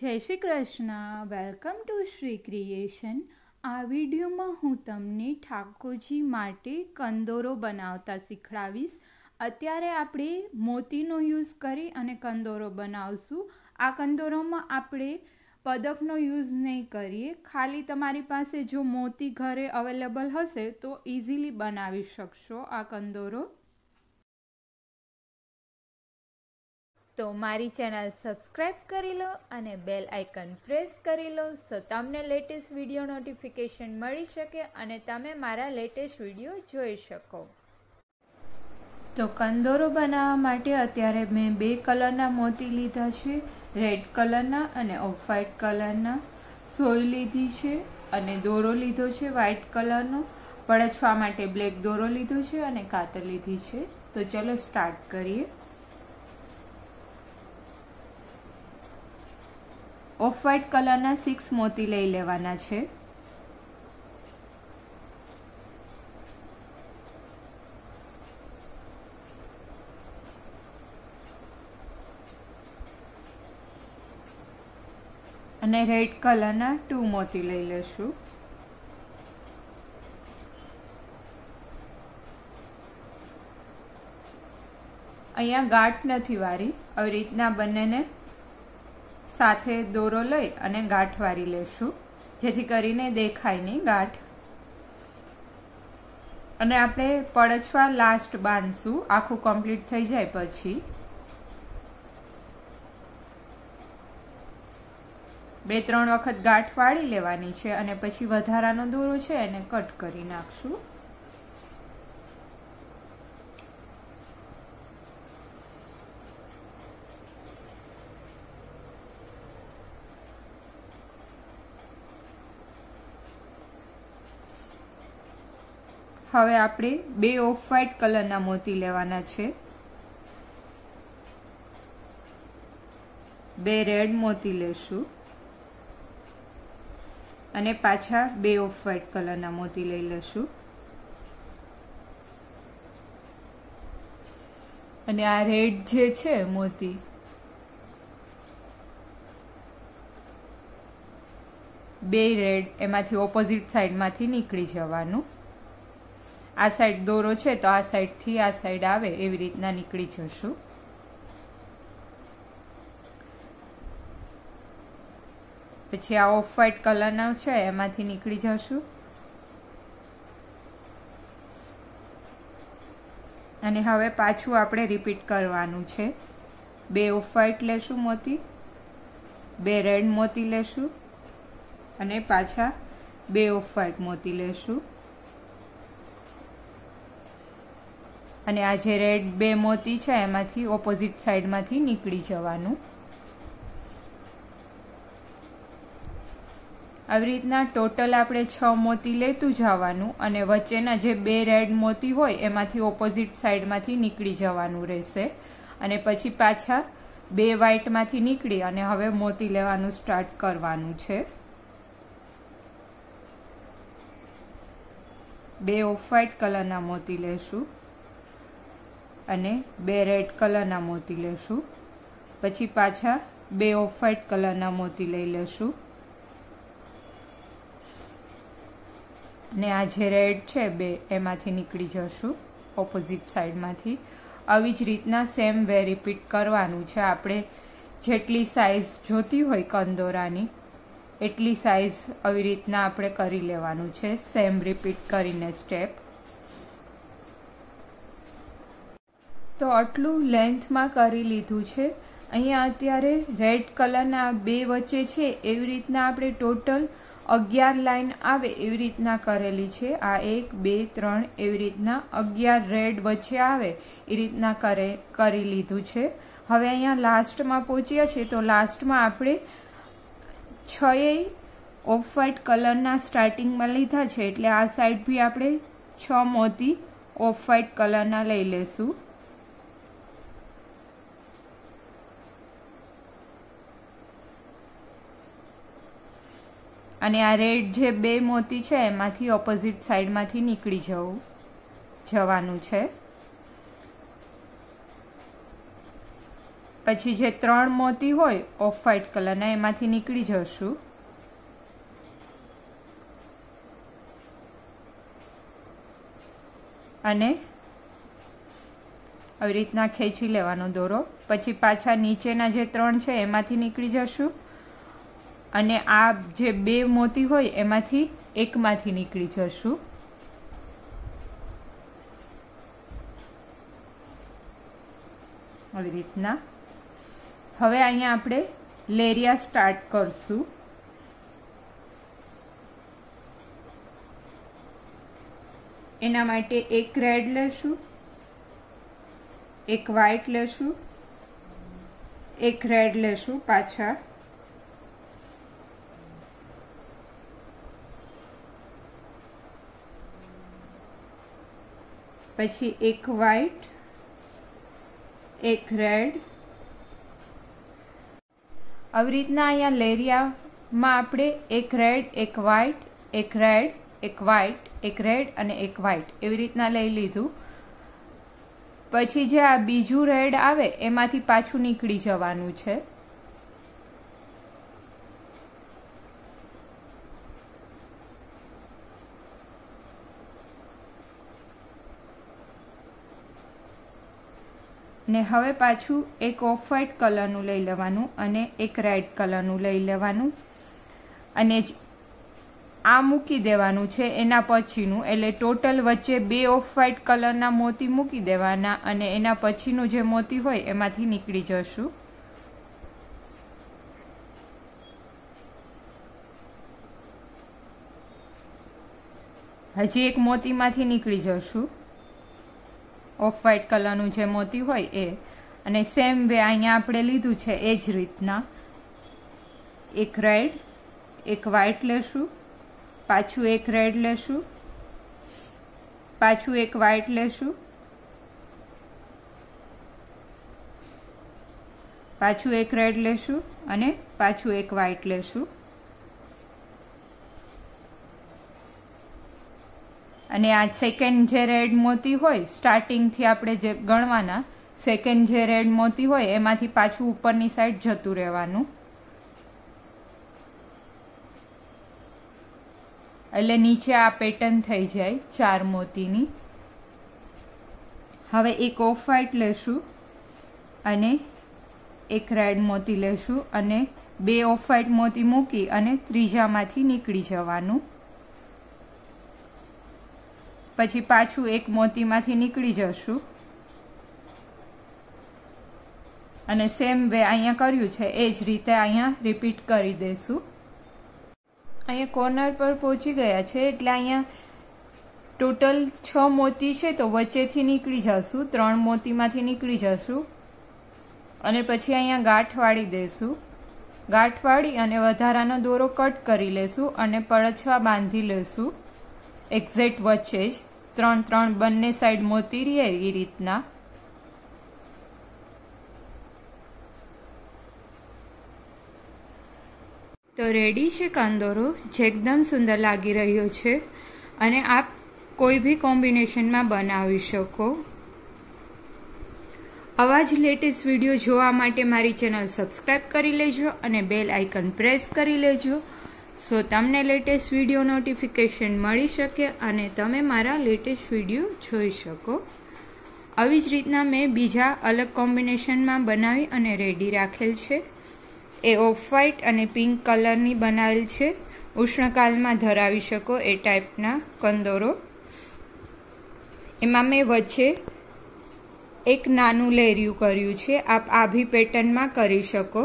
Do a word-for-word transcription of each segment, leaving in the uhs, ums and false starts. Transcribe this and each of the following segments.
જય Shri Krishna. Welcome to Shri creation. આ વિડીયોમાં હું તમને ઠાકોરજી માટે કંદોરો બનાવતા શીખવાડીશ. અત્યારે આપણે મોતીનો યુઝ કરી અને કંદોરો બનાવશું. આ કંદોરોમાં આપણે પદકનો યુઝ નહીં કરીએ. ખાલી તમારી પાસે જો મોતી ઘરે અવેલેબલ હશે તો ઇઝીલી બનાવી શકશો આ કંદોરો. તો મારી ચેનલ સબસ્ક્રાઈબ કરી લો અને બેલ આઇકન પ્રેસ કરી લો સો તમને લેટેસ્ટ વિડીયો નોટિફિકેશન મળી શકે અને તમે મારા લેટેસ્ટ વિડીયો જોઈ શકો. તો કંદોરો બનાવવા માટે અત્યારે મેં બે કલરના મોતી લીધા છે, રેડ કલરના અને ઓફ વ્હાઇટ કલરના. સોય લીધી છે અને દોરો લીધો છે વ્હાઇટ કલરનો. પડછવા માટે બ્લેક દોરો લીધો છે અને કાતર લીધી છે. તો ચલો સ્ટાર્ટ કરીએ. ઓફ વ્હાઇટ કલરના સિક્સ મોતી લઈ લેવાના છે. અને રેડ કલરના ટુ મોતી લઈ લેશું. અહીંયા ગાંઠ નથી વારી. આવી રીતના બંનેને સાથે દોરો લઈ અને ગાંઠ વારી લેશું જેથી કરીને દેખાય નહીં ગાંઠ. અને આપણે પડછવા લાસ્ટ બાંધશું આખું કમ્પ્લીટ થઈ જાય પછી. બે ત્રણ વખત ગાંઠ વાળી લેવાની છે અને પછી વધારાનો દોરો છે એને કટ કરી નાખશું. હવે આપણે બે ઓફ વ્હાઇટ કલરના મોતી લેવાના છે, બે રેડ મોતી લેશું અને પાછા બે ઓફ વ્હાઇટ કલરના મોતી લઈ લેશું. અને આ રેડ જે છે મોતી બે રેડ એમાંથી ઓપોઝિટ સાઈડમાંથી નીકળી જવાનું. આ સાઈડ દોરો છે તો આ સાઈડથી આ સાઈડ આવે એવી રીતના નીકળી જશું. પછી આ ઓફ વ્હાઇટ કલરના છે એમાંથી નીકળી જશું. અને હવે પાછું આપણે રિપીટ કરવાનું છે. બે ઓફ વ્હાઇટ લેશું મોતી, બે રેડ મોતી લેશું અને પાછા બે ઓફ વ્હાઇટ મોતી લેશું. અને આ જે રેડ બે મોતી છે એમાંથી ઓપોઝિટ સાઈડમાંથી નીકળી જવાનું. આવી રીતના ટોટલ આપણે છ મોતી લેતું જવાનું અને વચ્ચેના જે બે રેડ મોતી હોય એમાંથી ઓપોઝિટ સાઈડમાંથી નીકળી જવાનું રહેશે. અને પછી પાછા બે વ્હાઇટમાંથી નીકળી અને હવે મોતી લેવાનું સ્ટાર્ટ કરવાનું છે. બે ઓફ વ્હાઇટ કલરના મોતી લેશું અને બે રેડ કલરના મોતી લેશું. પછી પાછા બે ઓફ વ્હાઇટ કલરના મોતી લઈ લેશું. ને આ જે રેડ છે બે એમાંથી નીકળી જશું ઓપોઝિટ સાઈડમાંથી. આવી જ રીતના સેમ વે રિપીટ કરવાનું છે. આપણે જેટલી સાઈઝ જોતી હોય કંદોરાની એટલી સાઈઝ આવી રીતના આપણે કરી લેવાનું છે, સેમ રિપીટ કરીને સ્ટેપ. તો આટલું લેન્થમાં કરી લીધું છે. અહીંયા અત્યારે રેડ કલરના બે વચ્ચે છે એવી રીતના આપણે ટોટલ અગિયાર લાઈન આવે એવી રીતના કરેલી છે. આ એક બે ત્રણ એવી રીતના અગિયાર રેડ વચ્ચે આવે એ રીતના કરે કરી લીધું છે. હવે અહીંયા લાસ્ટમાં પહોંચ્યા છે તો લાસ્ટમાં આપણે છ ઓફ વ્હાઇટ કલરના સ્ટાર્ટિંગમાં લીધા છે એટલે આ સાઈડ બી આપણે છ મોતી ઓફ વ્હાઇટ કલરના લઈ લેશું. અને આ રેડ જે બે મોતી છે એમાંથી ઓપોઝિટ સાઈડમાંથી નીકળી જવું જવાનું છે. પછી જે ત્રણ મોતી હોય ઓફ વ્હાઇટ કલરના એમાંથી નીકળી જશું અને આવી રીતના ખેંચી લેવાનો દોરો. પછી પાછા નીચેના જે ત્રણ છે એમાંથી નીકળી જશું અને આ જે બે મોતી હોય એમાંથી એકમાંથી નીકળી જશું. આવી રીતના. હવે અહીંયા આપણે લેરિયા સ્ટાર્ટ કરશું. એના માટે એક રેડ લેશું, એક વ્હાઈટ લેશું, એક રેડ લેશું પાછા, પછી એક વ્હાઈટ, એક રેડ. આવી રીતના અહીંયા લેરિયામાં આપણે એક રેડ, એક વ્હાઈટ, એક રેડ, એક વ્હાઈટ, એક રેડ અને એક વ્હાઈટ એવી રીતના લઈ લીધું. પછી જે આ બીજું રેડ આવે એમાંથી પાછું નીકળી જવાનું છે. ને હવે પાછું એક ઓફ વ્હાઈટ કલરનું લઈ લેવાનું અને એક રેડ કલરનું લઈ લેવાનું અને આ મૂકી દેવાનું છે એના પછીનું, એટલે ટોટલ વચ્ચે બે ઓફ વ્હાઈટ કલરના મોતી મૂકી દેવાના અને એના પછીનું જે મોતી હોય એમાંથી નીકળી જશું. હજી એક મોતીમાંથી નીકળી જશું, ઓફ વ્હાઈટ કલરનું જે મોતી હોય એ. અને સેમ વે અહીંયા આપણે લીધું છે એ જ રીતના એક રેડ, એક વ્હાઈટ લેશું, પાછું એક રેડ લેશું, પાછું એક વ્હાઈટ લેશું, પાછું એક રેડ લેશું અને પાછું એક વ્હાઈટ લેશું. અને આ સેકન્ડ જે રેડ મોતી હોય સ્ટાર્ટિંગથી આપણે જે ગણવાના, સેકન્ડ જે રેડ મોતી હોય એમાંથી પાછું ઉપરની સાઈડ જતું રહેવાનું. એટલે નીચે આ પેટર્ન થઈ જાય ચાર મોતીની. હવે એક ઓફ વ્હાઈટ લેશું અને એક રેડ મોતી લેશું અને બે ઓફ વ્હાઈટ મોતી મૂકી અને ત્રીજામાંથી નીકળી જવાનું. પછી પાછું એક મોતીમાંથી નીકળી જશું અને સેમ વે અહીંયા કર્યું છે એ જ રીતે અહીંયા રિપીટ કરી દઈશું. અહીંયા કોર્નર પર પહોંચી ગયા છે એટલે અહીંયા ટોટલ છ મોતી છે તો વચ્ચેથી નીકળી જશું, ત્રણ મોતીમાંથી નીકળી જશું અને પછી અહીંયા ગાંઠ વાળી દઈશું. ગાંઠ વાળી અને વધારાનો દોરો કટ કરી લેશું અને પડછવા બાંધી લેશું એક્ઝેક્ટ વચ્ચે જ, ત્રણ ત્રણ બંને સાઈડ મોતી રહે એ રીતના. તો રેડી છે કંદોરો, જે એકદમ સુંદર લાગી રહ્યો છે અને આપ કોઈ બી કોમ્બિનેશનમાં બનાવી શકો. આવા જ લેટેસ્ટ વિડીયો જોવા માટે મારી ચેનલ સબસ્ક્રાઈબ કરી લેજો અને બેલ આઇકન પ્રેસ કરી લેજો, સો તમને લેટેસ્ટ વિડીયો નોટિફિકેશન મળી શકે અને તમે મારા લેટેસ્ટ વિડીયો જોઈ શકો. આવી જ રીતના મેં બીજા અલગ કોમ્બિનેશનમાં બનાવી અને રેડી રાખેલ છે. એ ઓફ વ્હાઈટ અને પિંક કલરની બનાવેલ છે, ઉષ્ણકાલમાં ધરાવી શકો એ ટાઈપના કંદોરો. એમાં મેં વચ્ચે એક નાનું લેરિયું કર્યું છે, આપ આ ભી પેટર્નમાં કરી શકો.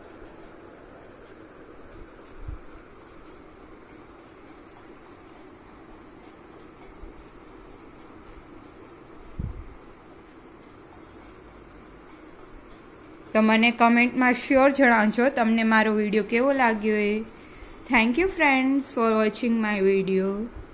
તો મને કમેન્ટમાં શ્યોર જણાવજો તમને મારો વિડીયો કેવો લાગ્યો એ. Thank you friends for watching my video.